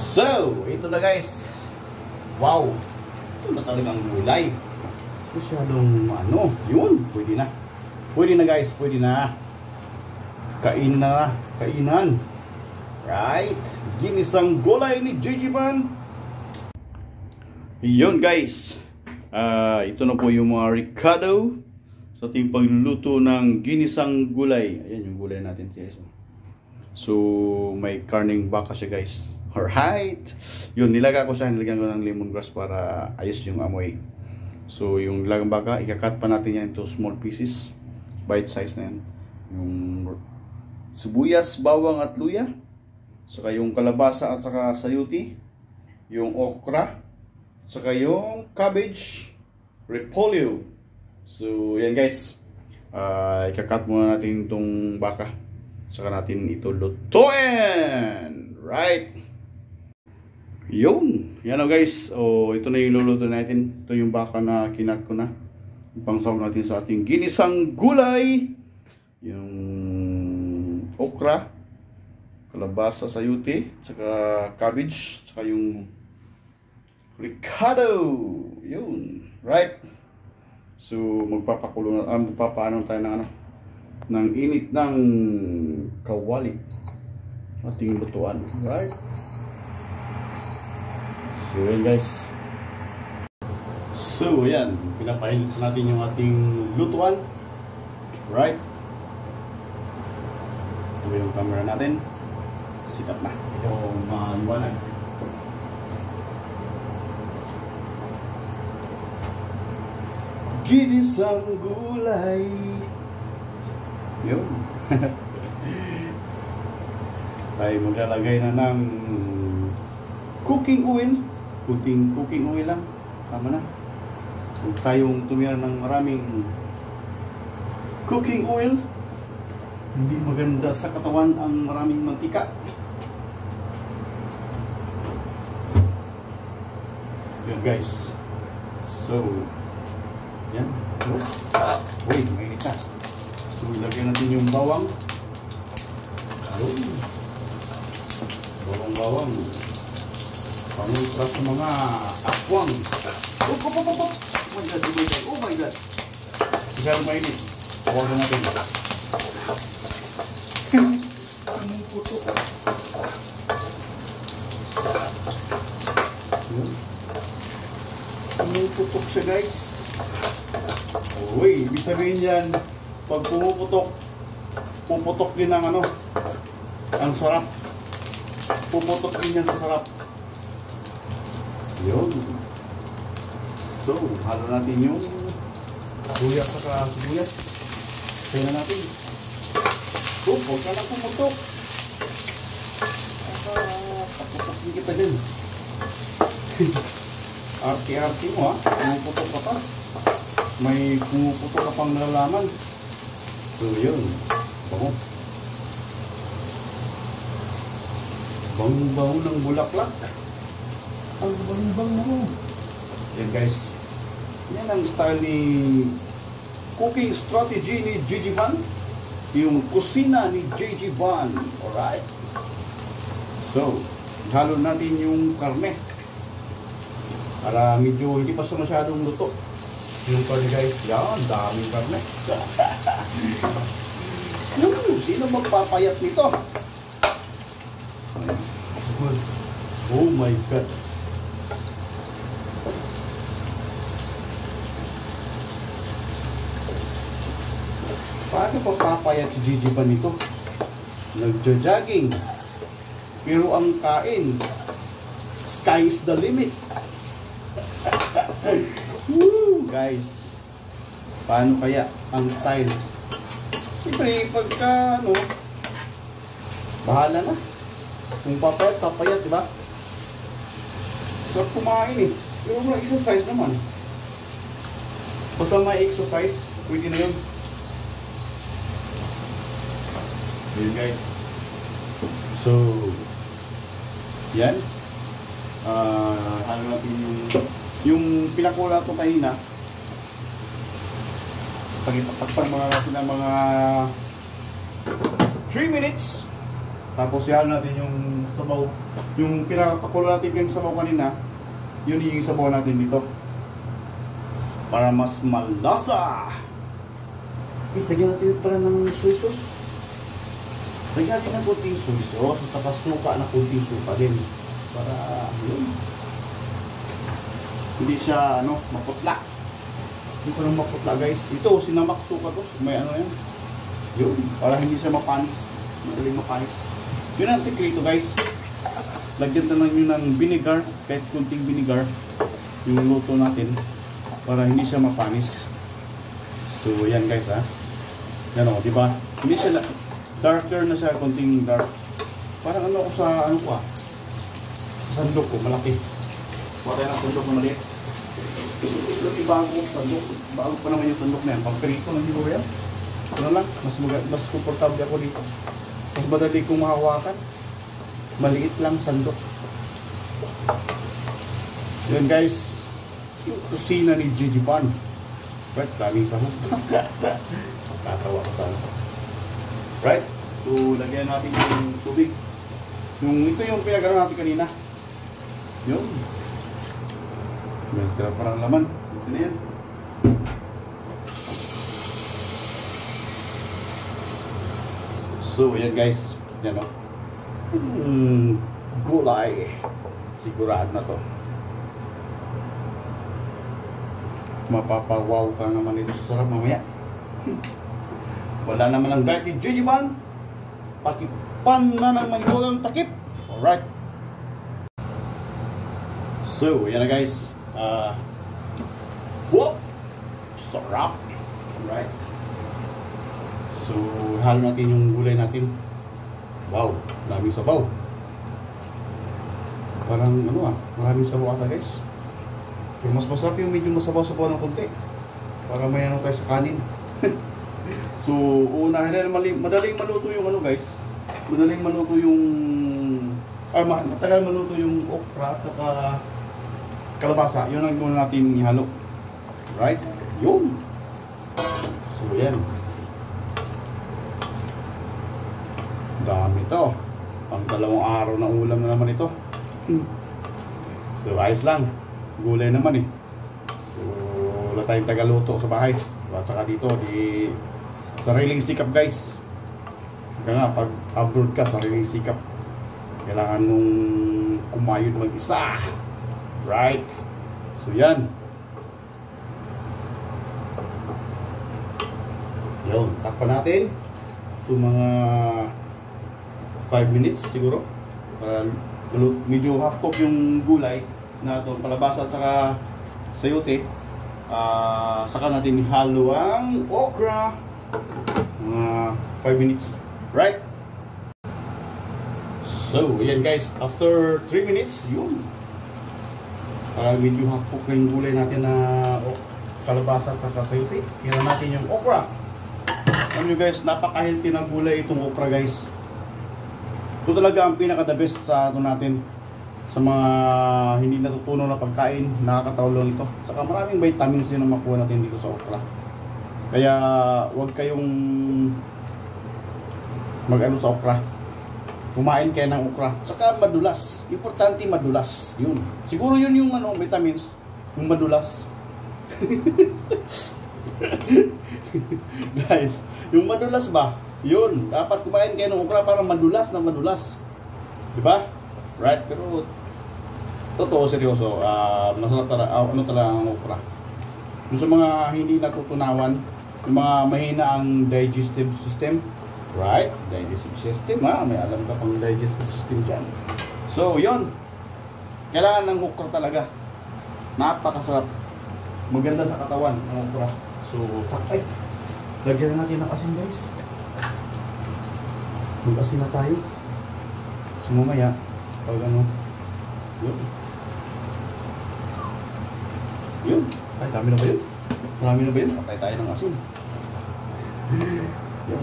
So, ito na guys. Wow. Ito na talagang gulay. Masyadong ano, yun. Pwede na. Pwede na guys, pwede na. Kain na, kainan. Right? Ginisang gulay ni JG Van. Yun guys. Ito na po yung mga Ricardo sa ating pagluluto ng ginisang gulay. Ayan yung gulay natin guys. So, may karning baka siya guys. Alright. Yun, nilagyan ko ng lemongrass para ayos yung amoy. So, yung nilagang baka, ikakat pa natin yan into small pieces. Bite size na yan. Yung sibuyas, bawang at luya. Saka yung kalabasa at saka sayuti. Yung okra. Saka yung cabbage, repolyo. So, yan guys. Ikakat muna natin itong baka. Saka natin ito lutuin. Right. Yun. Yan o guys. O, ito na yung luluto natin. Ito yung baka na kinat ko na. Pangsaw natin sa ating ginisang gulay. Yung okra. Kalabasa, sayuti. Saka cabbage. Saka yung Ricardo. Yun. Right. So, magpapakulo na. Magpapaano tayo ng ano. Ng init ng kawali ating lutuan, right? So yan guys, so yan, pinapainit natin yung ating lutuan, right? Ito yung camera natin, sit up na, ito maliwanag. Ginisang gulay. Yun. Tayo maglalagay na ng cooking oil. Cooking oil lang. Tama na. Huwag tayong tumira ng maraming cooking oil. Hindi maganda sa katawan ang maraming mantika. Yun guys. So, yan. Uy, may nita. So, ilagay natin yung bawang. Bawang. Panguntra sa mga akwang. Oh my God. Sigaw mainit. Tawagan natin. Pumuputok. Pumuputok siya guys. Uy, ibig sabihin yan, pag pumuputok, puputok din ang ano, ang sarap. Puputok din yan sa sarap. Yun. So, halo natin yung luya sa sibuyas. Kaya na natin. Huwag ka lang pumutok. Paputok din kita dyan. Arte-arte mo ha. Pumuputok ka pa. May pumuputok ka pang nalalaman. So, yun. Bango. Bang-bang ng bulaklak. Ang bang-bang mo. Yan guys. Yan ang style ni cooking strategy ni JG Van. Yung kusina ni JG Van. Alright. So, halo natin yung karne. Para medyo hindi pa siya masyadong luto. Yung karne guys. Yan. Daming karne. Sino magpapayat nito? Oh my God. Paano papapayat si JG Van nito? Nagja-jogging. Pero ang kain, sky is the limit. Woo, guys. Paano kaya ang style? Siyempre, pagka ano, bahala na. Kung papayat, diba? So, kumain eh. Pero may exercise naman. Basta may exercise, pwede na yun. Yun guys. So, yan. Halo natin yung pinakula ko kanina. Pagpagpag mga natin ng mga 3 minutes. Tapos ihalo natin yung sabaw. Yung pinakapakulo natin yung sabaw kanina, yun yung sabaw natin dito. Para mas malasa. Lagyan natin pala ng soy sauce. Lagyan natin ng kunting soy sauce at saka suka na kunting suka din. Para yun. Hindi siya maputla. Hindi ko nang maputla guys. Ito, sinamak suka to. May yan. Yun. Para hindi siya mapanis. Madaling mapanis. Yun ang sikreto guys. Lagyan na lang yun ng vinegar. Kahit kunting vinegar. Yung luto natin. Para hindi siya mapanis. So yan guys ha. Yan o, diba? Hindi siya darker na siya. Kunting dark. Parang ako sa sa sandok ko. Malaki. Wala na sandok na maliit. Bago sandok. Bago pa naman yung sandok na yan. Pang-perito lang siguro yan. Lang. Mas komportable ako dito. Mas madali kong mahawakan. Maliit lang sandok. Yan guys. Yung kusina ni Gigi Pan. Right? Daming sahog. Katawa ko sana. Right? So, lagyan natin yung tubig. Ito yung pinagano natin kanina. Yun. May tira parang laman. Ito na yan. So, yan guys. Yan o. Gulay. Sigurado na to. Mapapawaw ka naman ito sa sarap mamaya. Wala naman ang diet ni Gigi Man. Pakipan na ng mahiwagang takip. Alright. So, yan na guys. Whoop! Sarap! Alright. So, halo natin yung gulay natin. Wow! Maraming sabaw. Parang maraming sabaw ata guys. Pero mas masarap yung medyo masabaw-sabaw ng konti. Para may tayo sa kanin. So, unahin na madaling maluto yung guys. Madaling maluto yung matagal maluto yung okra at saka kalabasa. Yun ang gawin natin ihalo. Right? Yun. So, yan. Dami to. Pang 2 araw na ulam na naman ito. So, ayos lang. Gulay naman eh. So, wala tayong tagaluto sa bahay. At saka dito, sariling sikap guys. Kaya nga, pag abroad ka, sariling sikap. Kailangan mong kumayod mag-isa. Right? So, yan. Yun, takpan natin. So, mga 5 minutes siguro. Medyo half cook yung gulay na ito, palabasa at saka sayote. Saka natin ihalo ang okra. Mga 5 minutes. Right? So, yan guys. After 3 minutes, yun. Medyo half cook na yung gulay natin na kalabasa at saka sayote. Kaya natin yung okra. Alam nyo guys, napaka-healthy ng gulay itong okra guys. Ito talaga ang pinaka-the best sa natin. Sa mga hindi natutunan na pagkain, nakakatulong ito. Saka maraming vitamins yun na makuha natin dito sa okra. Kaya huwag kayong mag-ano sa okra. Kumain kayo ng okra. Saka madulas. Importante madulas. Yun. Siguro yun yung vitamins. Yung madulas. Guys, yung madulas ba? Yun. Dapat kumain kayo ng okra para madulas na madulas. Diba? Right? Pero totoo, seryoso. Masarap talaga ang okra. Yung sa mga hindi natutunawan, yung mga mahina ang digestive system. Right? Digestive system, may alam ka pang digestive system dyan. So, yun. Kailangan ng okra talaga. Napakasarap. Maganda sa katawan ng okra. So, lagyan na natin ng asin guys. Mag-asin na tayo. So, mamaya, pag yun. Yun. Ay, dami na ba yun? Marami na ba yun? Patay tayo ng asin. Yun.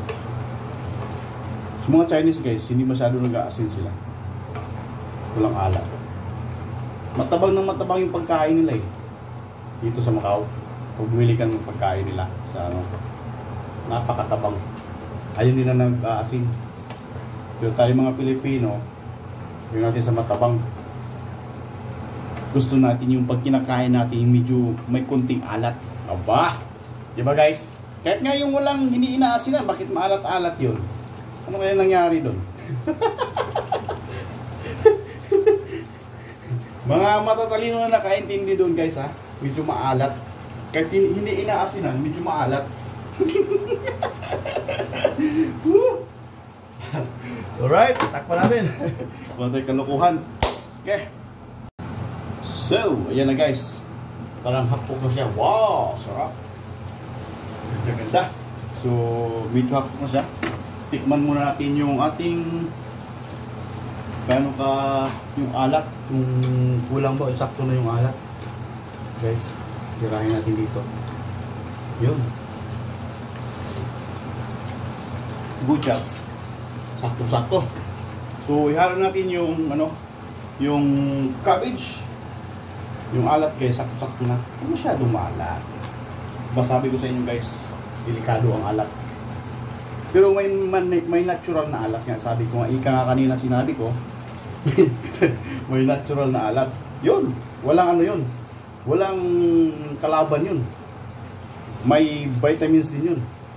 Sa mga Chinese guys, hindi masyado nag-aasin sila. Walang alat. Matabang na matabang yung pagkain nila eh. Dito sa Macau, pag bumili ka ng pagkain nila sa napakatabang. Ayun din na nag-aasin. Pero tayo mga Pilipino, yun natin sa matabang. Gusto natin yung pag kinakain natin medyo may konting alat. Aba! Diba guys? Kahit nga yung walang hindi inaasinan, bakit maalat-alat yun? Ano kaya nangyari doon? Mga matatalino na nakaintindi doon guys ha. Medyo maalat. Kahit hindi inaasinan, medyo maalat. Alright, takpan natin. Wala tayong kalukuhan. Okay. So, ayan na guys. Parang hapok na siya. Wow, sarap. Ganda. So, medyo hapok na siya. Tikman muna natin yung ating paano ka yung alat. Kung kulang ba, sakto na yung alat. Guys, tirahin natin dito. Yun. Good job. Sakto-sakto. So, ihalo natin yung yung cabbage. Yung alat guys, sakto-sakto na. Hindi masyadong maalat. Masabi ko sa inyo guys, delikado ang alat. Pero may natural na alat nga. Sabi ko nga, ika nga kanina sinabi ko, may natural na alat. Yun, walang ano yun. Walang kalaban yun. May vitamins din yun.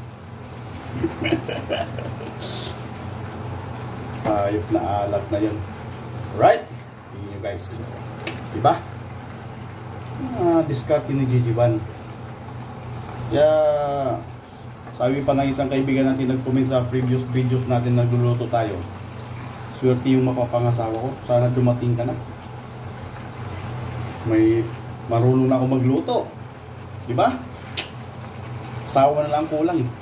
Ayop na alat na yun. Right? Tingnan nyo guys. Diba? Discard ni Gigiban. Kaya sabi pa ng isang kaibigan natin nag-comment sa previous videos natin nagluluto tayo. Swerte yung mapapangasawa ko. Sana dumating ka na. May marunong na ako magluto. Diba? Asawa na lang kulang eh.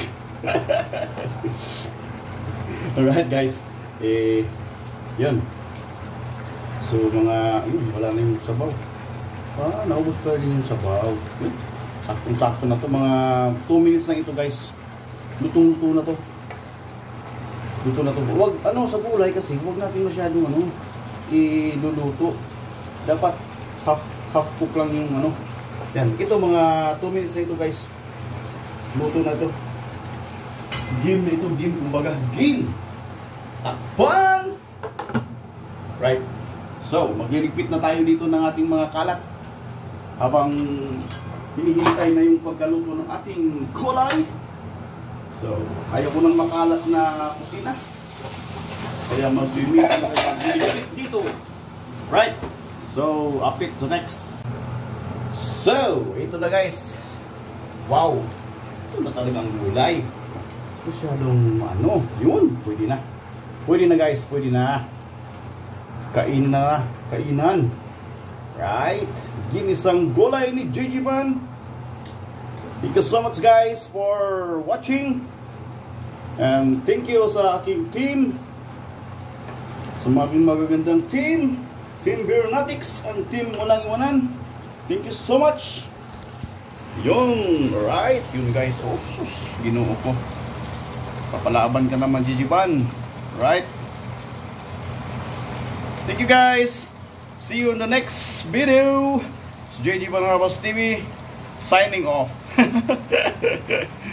Alright guys. Yun. So wala na yung sabaw. Naubos pa rin yung sabaw. Saktong-sakto na to. Mga 2 minutes lang ito guys. Lutong-luto na to. Luto na to. Wag, sa gulay kasi, wag natin masyadong iluluto. Dapat half cook lang yung Yan. Ito mga 2 minutes na ito guys. Luto na to. Game na ito. Game. Kumbaga, game. Takpan! Right. So, magliligpit na tayo dito ng ating mga kalat. Habang hinihintay na yung pagkaluto ng ating gulay. So, ayaw ko nang makalat na kusina. Kaya mag-bimit na tayo dito. Right? So, update to next. So, ito na guys. Wow! Ito na talagang gulay. Masyadong yun. Pwede na. Pwede na guys, pwede na. Kain na. Kainan. Right? Ginisang gulay ni Gigiban. Thank you so much guys for watching. And thank you sa aking team. Sa mga magagandang team. Team Beernatics and Team Walang Iwanan. Thank you so much. Yun. Right? Yun guys. Oh, sus. Ginoo ko. Papalaban ka naman Gigiban. Right? Thank you guys. See you in the next video. It's JD Banarabas TV signing off.